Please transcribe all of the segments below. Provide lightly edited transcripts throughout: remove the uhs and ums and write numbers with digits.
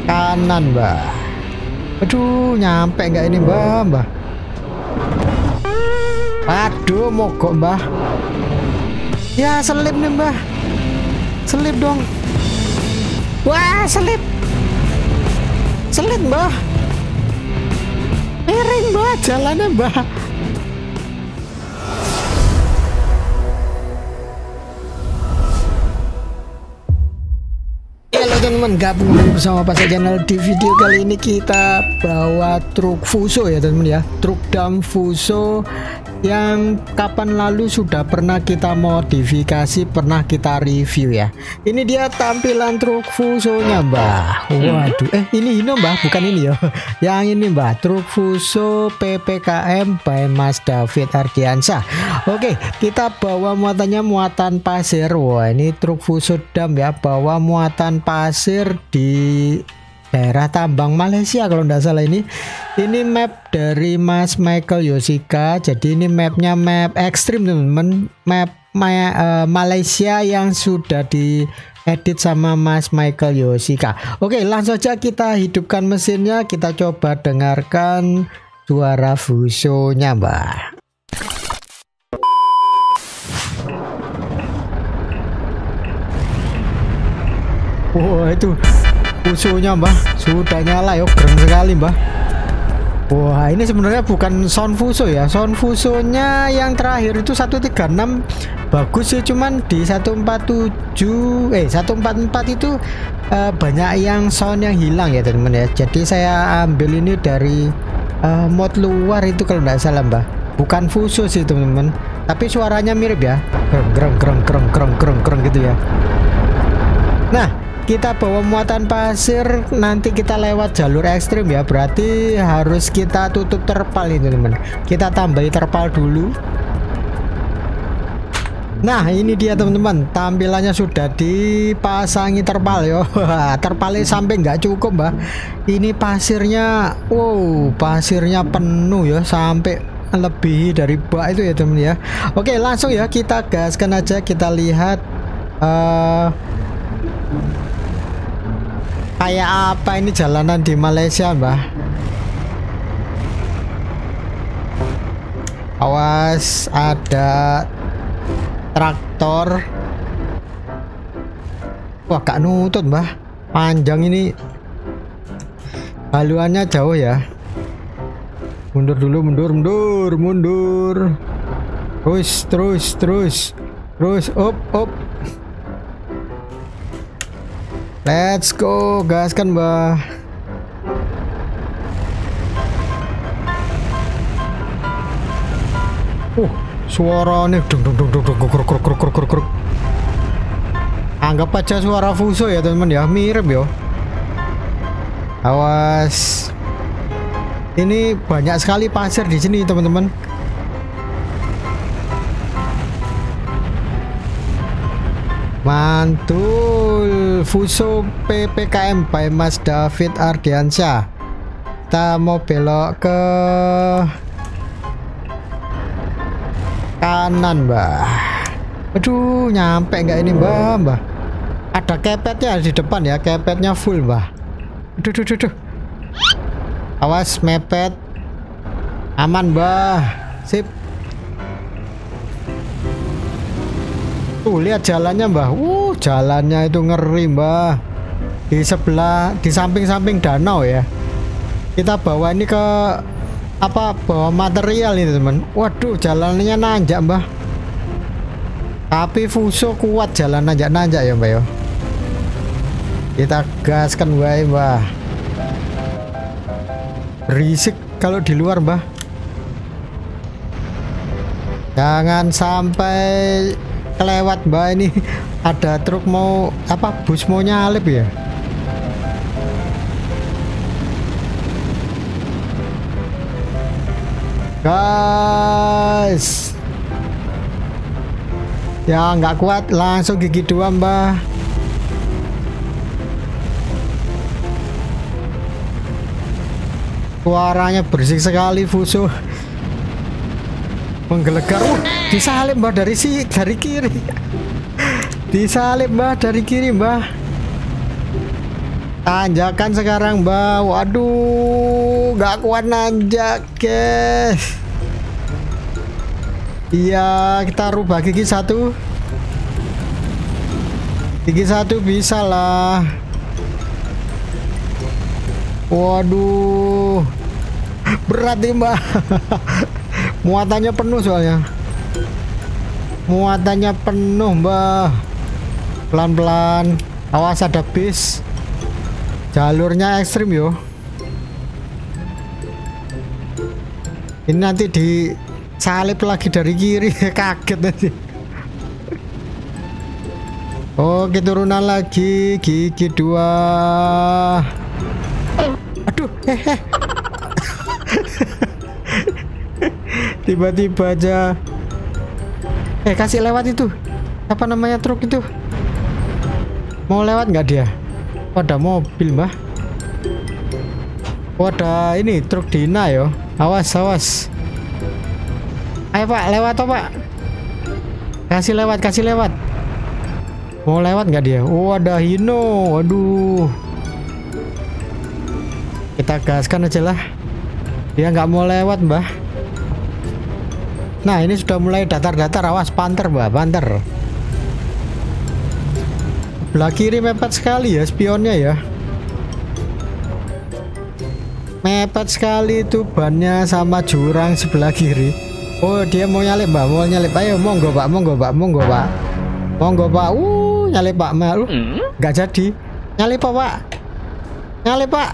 Kanan mbah. Aduh, nyampe nggak ini mbah? Aduh, mogok mbah. Ya selip nih mbah. Selip dong. Wah, selip. Selip mbah. Miring mbah, jalannya mbah. Halo teman-teman, gabung bersama Pasar Channel. Di video kali ini kita bawa truk Fuso ya teman-teman ya. Truk dump Fuso yang kapan lalu sudah pernah kita modifikasi, pernah kita review ya. Ini dia tampilan truk Fusonya mbah. Waduh, ini mbah, bukan ini ya. Yang ini mbah, truk Fuso PPKM by Mas David Ardiansyah. Oke, kita bawa muatannya muatan pasir. Wah, ini truk Fuso dump ya, bawa muatan pasir di daerah tambang Malaysia kalau tidak salah. Ini map dari Mas Michael Yoshika. Jadi ini mapnya map ekstrim teman-teman, map Malaysia yang sudah diedit sama Mas Michael Yoshika. Oke, langsung saja kita hidupkan mesinnya, kita coba dengarkan suara Fusonya mbak. Wah, itu Fusonya mbah sudah nyala ya, keren sekali mbah. Wah, ini sebenarnya bukan sound Fuso ya, sound Fusonya yang terakhir itu 136 bagus sih, cuman di 144 itu banyak yang sound yang hilang ya teman-teman ya. Jadi saya ambil ini dari mod luar itu kalau nggak salah mbah, bukan Fuso sih teman-teman, tapi suaranya mirip ya, kreng gitu ya. Nah, kita bawa muatan pasir, nanti kita lewat jalur ekstrim ya, berarti harus kita tutup terpal ini teman-teman. Kita tambahi terpal dulu. Nah, ini dia teman-teman, tampilannya sudah dipasangi terpal yo. Terpalnya sampai nggak cukup mbak. Ini pasirnya, wow, pasirnya penuh ya, sampai lebih dari bak itu ya teman ya. Oke, langsung ya kita gaskan aja, kita lihat kayak apa ini jalanan di Malaysia mbah. Awas, ada traktor. Wah, gak nutut mbah, panjang ini haluannya jauh ya. Mundur dulu, mundur. Terus up. Let's go, gaskan mbah. Suaranya dong. Anggap aja suara Fuso ya teman-teman ya, mirip yo. Awas. Ini banyak sekali pasir di sini teman-teman. Mantul, Fuso PPKM by Mas David Ardiansyah. Kita mau belok ke kanan mbah. Aduh, nyampe nggak ini mbah? Ada kepetnya di depan ya, kepetnya full mbah. Aduh. Awas mepet. Aman mbah, sip. Tuh, lihat jalannya mbah. Jalannya itu ngeri mbah. Di sebelah, di samping-samping danau ya. Kita bawa ini ke bawa material ini teman. Waduh, jalannya nanjak mbah. Tapi Fuso kuat jalan nanjak ya mbah ya. Kita gaskan wae mbah. Berisik kalau di luar mbah. Jangan sampai kelewat mbak, ini ada truk mau bus mau nyalip ya. Guys, ya nggak kuat, langsung gigi dua mbak. Suaranya berisik sekali Fuso, menggelegar. Disalip mbah dari kiri. Disalip mbah dari kiri mbah. Tanjakan sekarang, Mbak. Waduh, nggak kuat nanjak, guys. Iya, kita rubah gigi satu. Gigi satu bisa lah. Waduh, berat nih, Mbak. Muatannya penuh soalnya. Muatannya penuh, Mbak. Pelan-pelan. Awas ada bis. Jalurnya ekstrim yo. Ini nanti disalip lagi dari kiri. Kaget nanti. Oke, turunan lagi. Gigi 2. Aduh, tiba-tiba aja. Kasih lewat itu. Apa namanya truk itu? Mau lewat nggak dia? Oh, ada mobil, Mbah. Oh, ada ini truk Dina yo. Awas, awas. Ayo, Pak, lewat toh, Pak. Kasih lewat, kasih lewat. Mau lewat nggak dia? Oh, ada Hino. Waduh. Kita gaskan aja lah. Dia nggak mau lewat, Mbah. Nah, ini sudah mulai datar-datar. Awas, panter, Mbah, panter. Sebelah kiri mepet sekali ya spionnya ya. Mepet sekali itu bannya sama jurang sebelah kiri. Oh, dia mau nyalip, Mbak. Mau nyalip. Ayo, monggo, Pak. Monggo, Pak. Monggo, Pak. Monggo, Pak. Nyalip, Pak. Malu. Nggak jadi. Nyalip, Pak. Nyalip, Pak.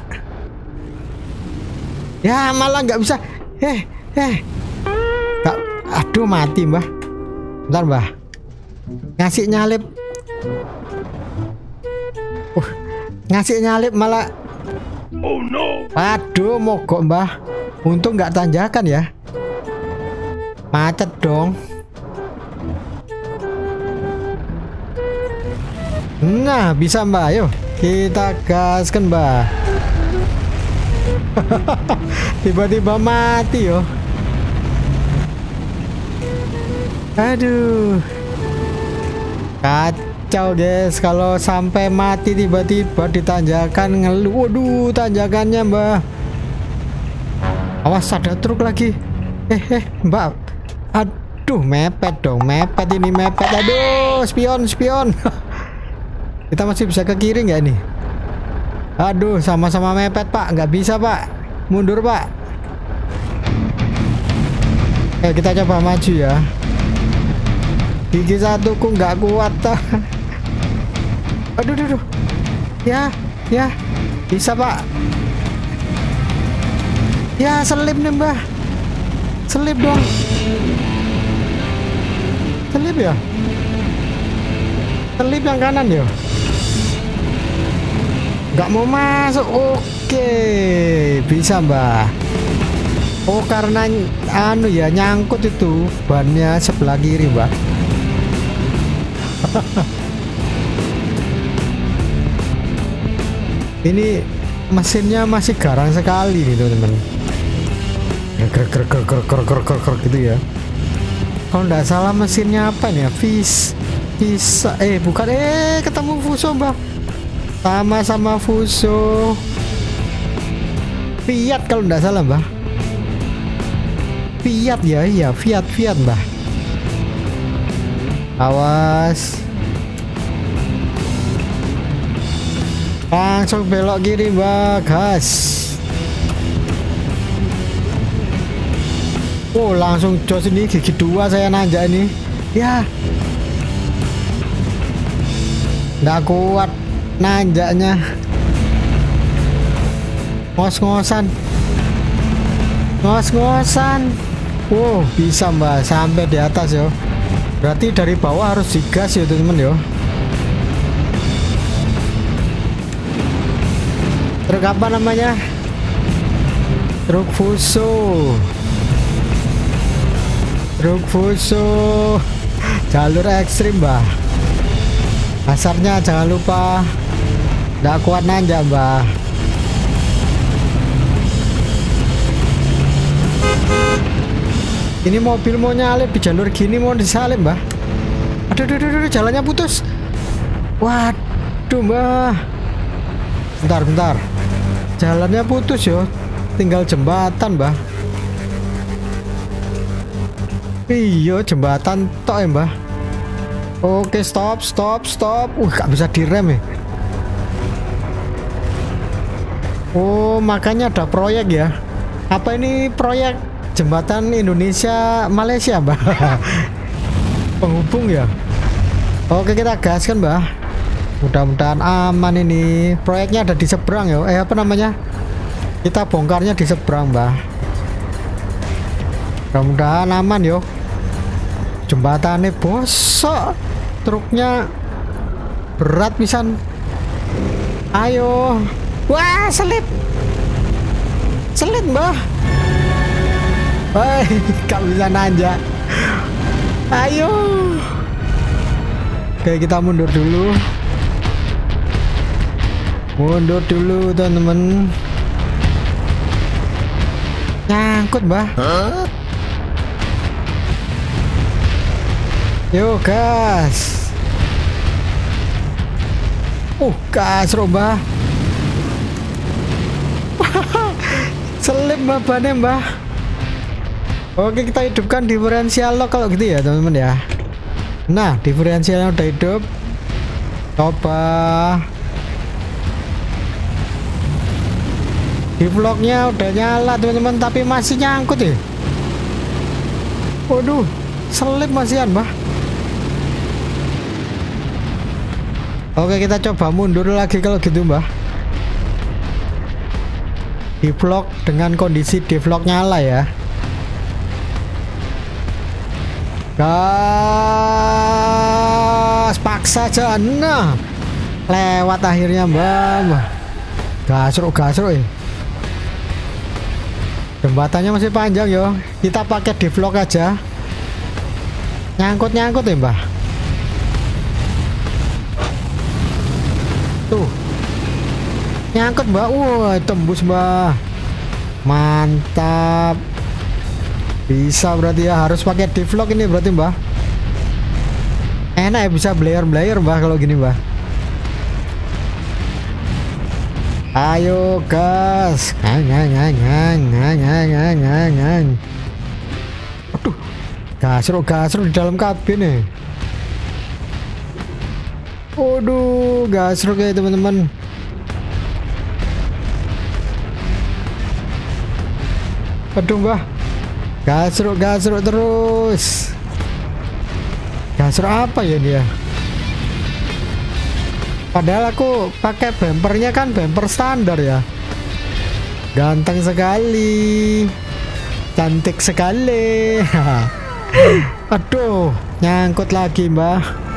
Ya, malah nggak bisa. Nggak. Aduh, mati, Mbah. Bentar, Mbah. Ngasih nyalip. Ngasih nyalip malah. Oh no. Waduh, mogok, Mbah. Untung nggak tanjakan ya. Macet dong. Nah, bisa, Mbak. Ayo kita gaskan, Mbak. Tiba-tiba mati yo. Aduh, kacau, guys. Kalau sampai mati tiba-tiba ditanjakan ngeluh. Waduh, tanjakannya, Mbak. Awas, ada truk lagi. Mbak. Aduh, mepet dong. Mepet ini, mepet. Aduh, spion, spion. Kita masih bisa ke kiri nggak ini? Aduh, sama-sama mepet, Pak. Nggak bisa, Pak. Mundur, Pak. Kita coba maju ya. Gigi satu ku nggak kuat. Aduh, aduh, aduh. Ya, ya. Bisa, Pak. Ya, selip nih, Mbah. Selip dong. Selip ya. Selip yang kanan ya. Nggak mau masuk. Oke, bisa, Mbah. Oh, karena anu ya, nyangkut itu bannya sebelah kiri, Mbah. Ini mesinnya masih garang sekali nih, teman-teman. Ger gitu ya. Kalau nggak salah mesinnya apa nih ya? Bisa bukan, ketemu Fuso, Mbah. Sama-sama Fuso. Fiat kalau nggak salah, Mbah. Fiat ya, iya, Fiat, Mbah. Awas. Langsung belok kiri, Mbah. Gas. Oh, langsung jos ini. Gigi 2 saya nanjak ini. Ya. Nggak kuat nanjaknya. Ngos-ngosan. Ngos-ngosan. Wow, bisa, Mbak. Sampai di atas yo. Berarti dari bawah harus digas ya, teman-teman yo. Truk apa namanya? Truk Fuso. Truk Fuso. Jalur ekstrim, Mbah. Dasarnya jangan lupa. Nggak kuat nanjak, Mbah. Ini mobil mau nyalip di jalur gini, mau disalip, Mbah. Aduh, jalannya putus. Waduh, Mbah. Bentar. Jalannya putus yo. Tinggal jembatan, Mbah. Iya, jembatan tok ya, Mbah. Oke, stop. Gak bisa direm ya. Oh, makanya ada proyek ya. Apa ini proyek jembatan Indonesia Malaysia, Mbah? Penghubung ya. Oke, kita gaskan, Mbah. Mudah-mudahan aman ini. Proyeknya ada di seberang ya. Apa namanya? Kita bongkarnya di seberang, Mbah. Mudah-mudahan aman yo. Jembatannya bosok. Truknya berat pisan. Ayo. Wah, selip, Mbah. Wah, gak bisa nanjak. Ayo. Oke, kita mundur dulu. Teman-teman. Nyangkut, Mbah. Yo, gas. Gas, Mbah. Selip, Mbah, bannya, Mbah. Oke, kita hidupkan diferensial lock kalau gitu ya, teman-teman ya. Nah, diferensialnya udah hidup. Coba. Di vlognya udah nyala, teman-teman, tapi masih nyangkut ya. Waduh, selip masihan, Mbah. Oke, kita coba mundur lagi kalau gitu, Mbah. Di vlog dengan kondisi di vlog nyala ya. Gas, paksa aja. Nah, lewat akhirnya, Mbah. Gasruk ya. Jembatannya masih panjang yo. Kita pakai di vlog aja. Nyangkut ya, Mbah. Tuh. Nyangkut, Mbah. Wah, tembus, Mbah. Mantap. Bisa berarti ya, harus pakai di vlog ini berarti, Mbah. Enak ya, bisa blayer, Mbah, kalau gini, Mbah. Ayo, gas. Aduh. Gasruk di dalam kabin nih. Waduh, gasruk ya, teman-teman. Aduh, Mbah. Gasruk terus. Gasruk apa ya dia? Padahal aku pakai bumpernya kan bumper standar ya. Ganteng sekali. Cantik sekali. Aduh, nyangkut lagi, Mbah.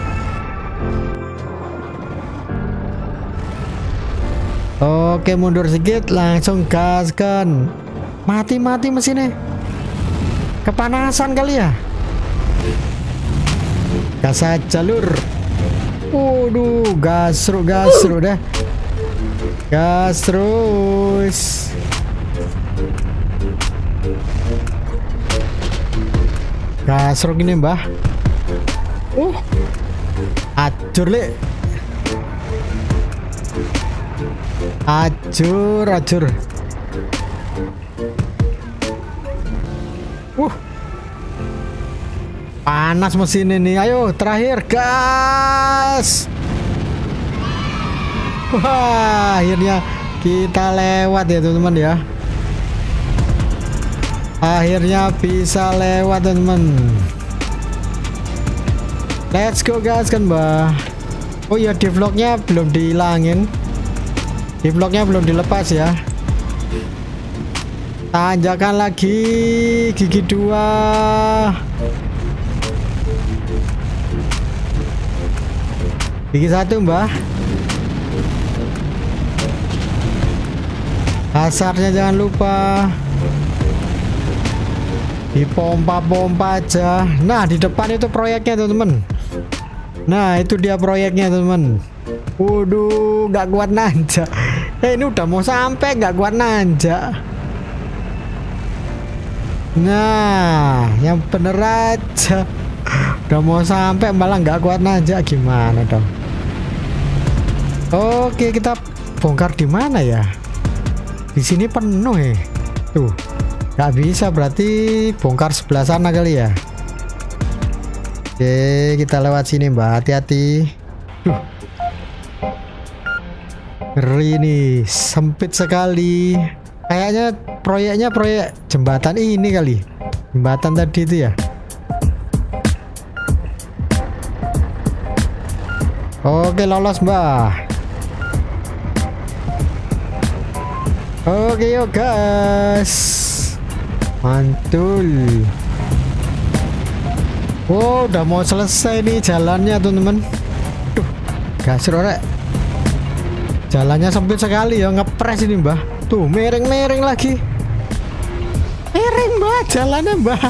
Oke, mundur sedikit, langsung gaskan. Mati mesinnya. Kepanasan kali ya. Gas aja, Lur. Waduh, gasruk dah. Gas terus. Gasruk ini, Mbah. Acur, Le. Acur. Panas mesin ini. Ayo, terakhir, gas. Wah, akhirnya kita lewat ya, teman-teman ya. Akhirnya bisa lewat, teman-teman. Let's go, gas kan, Mbah. Oh ya, di vlognya belum dihilangin. Di vlognya belum dilepas ya. Tanjakan lagi, gigi 2. Gigi 1, Mbah. Hasarnya jangan lupa. Dipompa-pompa aja. Nah, di depan itu proyeknya, teman-teman. Nah, itu dia proyeknya, teman-teman. Waduh, gak kuat nanjak. Ini udah mau sampai, gak kuat nanjak. Nah, yang bener aja. Udah mau sampai malah gak kuat nanjak, gimana dong? Oke, kita bongkar di mana ya? Di sini penuh ya. Tuh, nggak bisa, berarti bongkar sebelah sana kali ya. Oke, kita lewat sini Mbak, hati-hati. Ngeri nih, sempit sekali. Kayaknya proyeknya proyek jembatan ini kali. Jembatan tadi itu ya. Oke, lolos Mbak. Oke yuk guys, mantul. Wow, udah mau selesai nih jalannya teman-teman. Duh, gas rorek. Jalannya sempit sekali ya, ngepres ini Mbah. Tuh, miring-miring lagi. Miring Mbah, jalannya Mbah.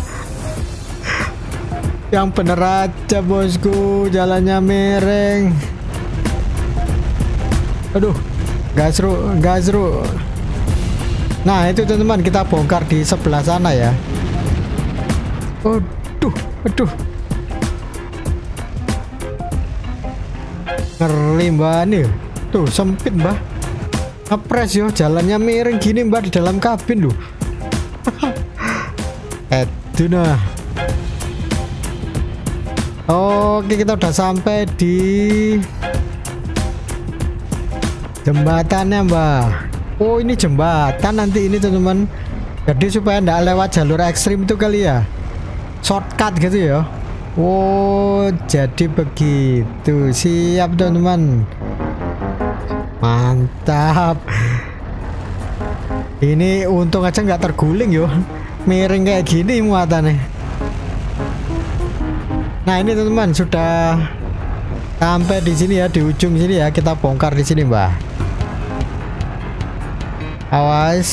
Yang bener aja bosku, jalannya miring. Aduh, gas seru. Nah itu teman-teman, kita bongkar di sebelah sana ya. Aduh. Ngeri Mbak nih. Tuh sempit Mbak. Ngepres yo, jalannya miring gini Mbak di dalam kabin loh. Itu nah. Oke, kita udah sampai di jembatannya Mbak. Oh ini jembatan nanti ini teman-teman. Jadi supaya nggak lewat jalur ekstrim itu kali ya. Shortcut gitu ya. Oh jadi begitu. Siap teman-teman. Mantap. Ini untung aja nggak terguling yo. Miring kayak gini muatannya. Nah ini teman-teman sudah sampai di sini ya, di ujung sini ya. Kita bongkar di sini Mbak. Awas.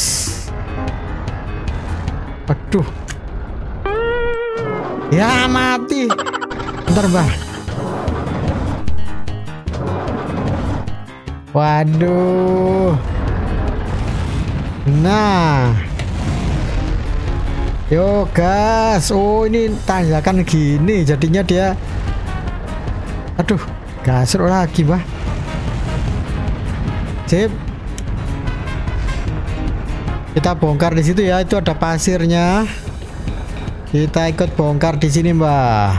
Aduh. Ya mati. Bentar Mbak. Waduh. Nah. Yo gas. Oh ini tanjakan gini jadinya dia. Aduh, gas lagi Mbak. Sip. Kita bongkar di situ ya, itu ada pasirnya. Kita ikut bongkar di sini, Mbak.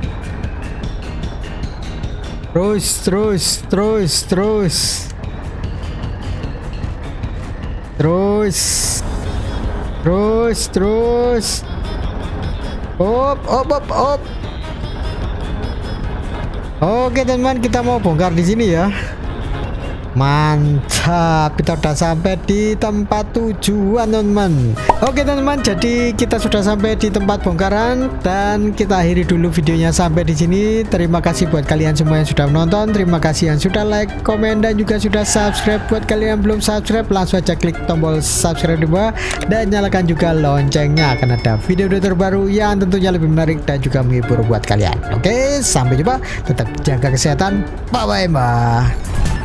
Terus. Op. Oke, teman-teman, kita mau bongkar di sini ya. Mantap, kita udah sampai di tempat tujuan teman-teman. Oke teman-teman, jadi kita sudah sampai di tempat bongkaran dan kita akhiri dulu videonya sampai di sini. Terima kasih buat kalian semua yang sudah menonton. Terima kasih yang sudah like, komen dan juga sudah subscribe. Buat kalian yang belum subscribe, langsung aja klik tombol subscribe di bawah dan nyalakan juga loncengnya, akan ada video-video terbaru yang tentunya lebih menarik dan juga menghibur buat kalian. Oke, sampai jumpa. Tetap jaga kesehatan. Bye bye, Mbak.